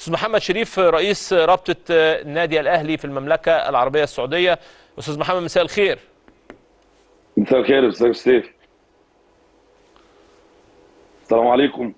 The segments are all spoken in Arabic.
استاذ محمد شريف رئيس رابطة النادي الأهلي في المملكة العربية السعودية. استاذ محمد مساء الخير. مساء الخير استاذ سيف. السلام عليكم.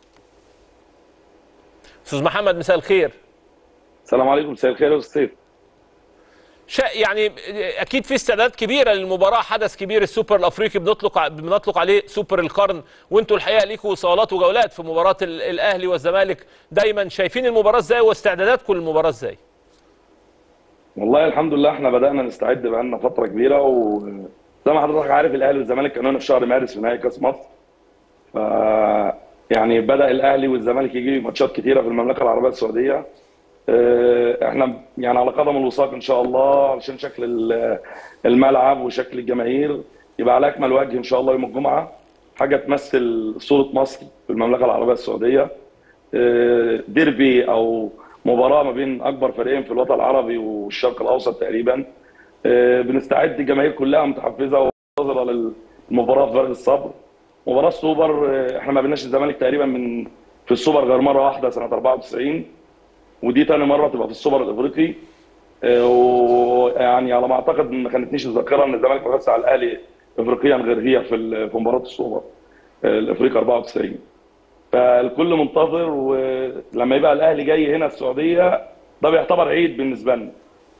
استاذ محمد مساء الخير. السلام عليكم. مساء الخير يا استاذ سيف. يعني اكيد في استعدادات كبيره للمباراه، حدث كبير السوبر الافريقي بنطلق عليه سوبر القرن، وانتوا الحقيقه ليكوا وصالات وجولات في مباراه الاهلي والزمالك دايما. شايفين المباراه ازاي واستعداداتكم للمباراه ازاي؟ والله الحمد لله احنا بدأنا نستعد بقالنا فترة كبيرة، وزي ما حضرتك عارف الاهلي والزمالك كانوا هنا في شهر مارس في نهائي كاس مصر. ف يعني بدأ الاهلي والزمالك يجي ماتشات كتيرة في المملكة العربية السعودية. احنا يعني على قدم الوثاق ان شاء الله علشان شكل الملعب وشكل الجماهير يبقى على اكمل وجه ان شاء الله يوم الجمعة، حاجة تمثل صورة مصر في المملكة العربية السعودية. ديربي او مباراه ما بين اكبر فريقين في الوطن العربي والشرق الاوسط تقريبا. بنستعد، الجماهير كلها متحفزه ومنتظره للمباراه بفارغ الصبر. مباراه السوبر، احنا ما بيناش الزمالك تقريبا في السوبر غير مره واحده سنه 94، ودي ثاني مره تبقى في السوبر الافريقي. ويعني على ما اعتقد ما خانتنيش الذاكره ان الزمالك ما فازش على الاهلي افريقيا غير هي في مباراه السوبر الافريقي 94. فالكل منتظر، ولما يبقى الاهلي جاي هنا السعوديه ده بيعتبر عيد بالنسبه لنا.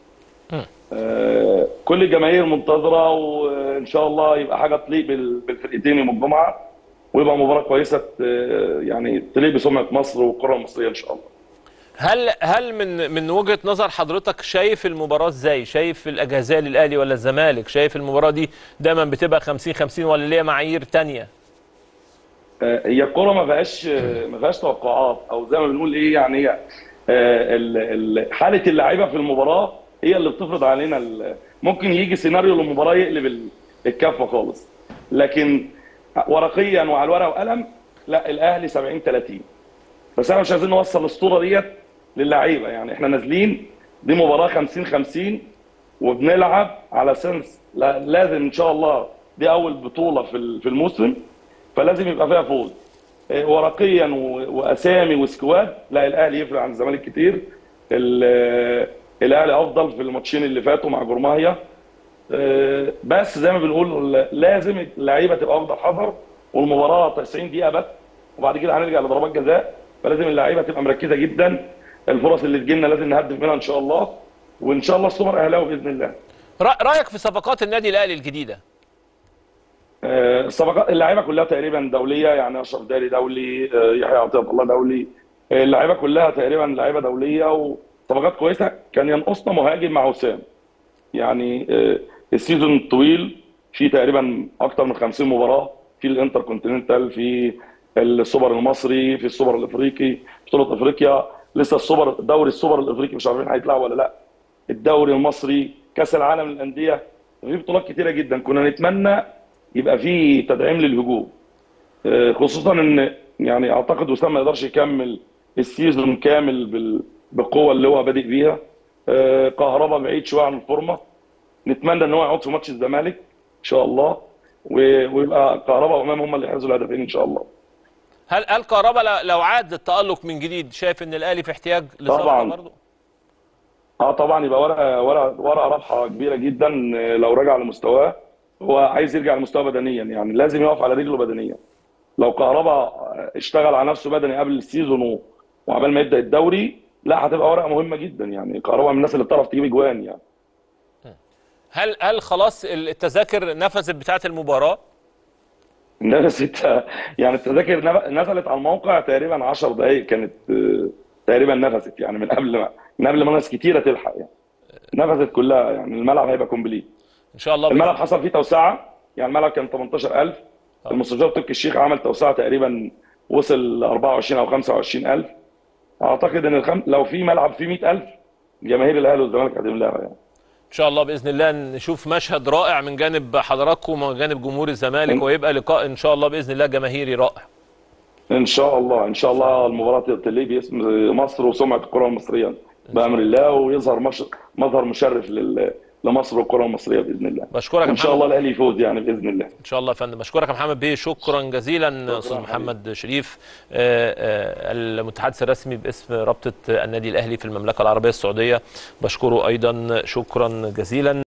كل الجماهير منتظره، وان شاء الله يبقى حاجه تليق بالفرقتين يوم الجمعه، ويبقى مباراه كويسه يعني تليق بسمعه مصر والكره المصريه ان شاء الله. هل من وجهة نظر حضرتك شايف المباراة ازاي؟ شايف الأجهزة للأهلي ولا الزمالك؟ شايف المباراة دي دايما بتبقى 50-50 ولا ليها معايير تانية؟ هي الكوره ما فيهاش توقعات، او زي ما بنقول ايه يعني، هي حاله اللعيبه في المباراه هي اللي بتفرض علينا. ممكن يجي سيناريو للمباراه يقلب الكفه خالص، لكن ورقيا وعلى الورقه وقلم لا، الاهلي 70-30. بس احنا مش عايزين نوصل الصوره ديت للعيبه، يعني احنا نازلين دي مباراه 50-50 وبنلعب على سنس لازم ان شاء الله دي اول بطوله في الموسم، فلازم يبقى فيها فوز. ورقيا واسامي وسكواد لا، الاهلي يفرق عن الزمالك كتير. الاهلي افضل في الماتشين اللي فاتوا مع جورماهيا. بس زي ما بنقول لازم اللعيبه تبقى واخده الحذر، والمباراه 90 دقيقه بس، وبعد كده هنرجع لضربات جزاء، فلازم اللعيبه تبقى مركزه جدا. الفرص اللي تجي لنا لازم نهدف منها ان شاء الله، وان شاء الله السوبر اهلاوي باذن الله. رايك في صفقات النادي الاهلي الجديده؟ الصفقات اللعيبه كلها تقريبا دوليه، يعني اشرف داري دولي، يحيى عطيه الله دولي. اللعيبه كلها تقريبا لعيبه دوليه وصفقات كويسه. كان ينقصنا مهاجم مع وسام، يعني السيزون طويل، في تقريبا اكثر من 50 مباراه في الانتر كونتيننتال، في السوبر المصري، في السوبر الافريقي، بطوله افريقيا، لسه دوري السوبر الافريقي مش عارفين هيطلع ولا لا، الدوري المصري، كاس العالم للانديه، في بطولات كتيره جدا. كنا نتمنى يبقى في تدعيم للهجوم، خصوصا ان يعني اعتقد وسام ما يقدرش يكمل السيزون كامل بالقوه اللي هو بادئ بيها. كهربا بعيد شويه عن الفورمه، نتمنى ان هو يقعد في ماتش الزمالك ان شاء الله، ويبقى كهربا وامام هم اللي يحرزوا الهدفين ان شاء الله. هل كهربا لو عاد للتألق من جديد شايف ان الاهلي في احتياج لصفقه برضه؟ طبعا يبقى ورقه رابحه كبيره جدا لو رجع لمستواه. هو عايز يرجع لمستواه بدنيا، يعني لازم يقف على رجله بدنيا. لو كهربا اشتغل على نفسه بدني قبل السيزون وعبال ما يبدا الدوري، لا هتبقى ورقه مهمه جدا. يعني كهربا من الناس اللي بتعرف تجيب اجوان يعني. هل خلاص التذاكر نفذت بتاعه المباراه؟ نفذت يعني التذاكر نزلت على الموقع تقريبا 10 دقائق كانت تقريبا نفذت، يعني من قبل ما ناس كتيره تلحق يعني. نفذت كلها، يعني الملعب هيبقى كومبليت ان شاء الله. الملعب حصل فيه توسعه، يعني الملعب كان 18,000، المستشار تركي الشيخ عمل توسعه تقريبا وصل 24 او 25,000. اعتقد ان لو في ملعب فيه 100,000 جماهير الاهلي والزمالك هتملاها يعني. ان شاء الله باذن الله نشوف مشهد رائع من جانب حضراتكم ومن جانب جمهور الزمالك، ويبقى لقاء ان شاء الله باذن الله جماهيري رائع. ان شاء الله ان شاء الله المباراه تليق باسم مصر وسمعه الكره المصريه بامر الله، ويظهر مظهر مشرف لمصر والكره المصريه باذن الله. بشكرك يا وان شاء محمد. الله الاهلي يفوز يعني باذن الله. ان شاء الله يا فندم. بشكرك يا محمد بيه، شكرا جزيلا. استاذ محمد شريف المتحدث الرسمي باسم رابطه النادي الاهلي في المملكه العربيه السعوديه، بشكره ايضا شكرا جزيلا.